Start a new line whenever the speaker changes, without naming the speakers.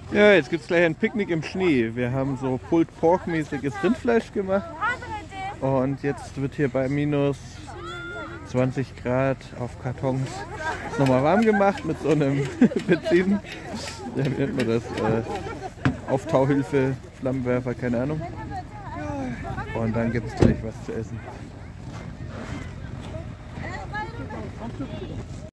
Ja, jetzt gibt es gleich ein Picknick im Schnee. Wir haben so Pulled Pork mäßiges Rindfleisch gemacht und jetzt wird hier bei minus 20 Grad auf Kartons nochmal warm gemacht mit so einem Benzin. Ja, wie nennt man das? Auftauhilfe, Flammenwerfer, keine Ahnung. Und dann gibt es gleich was zu essen.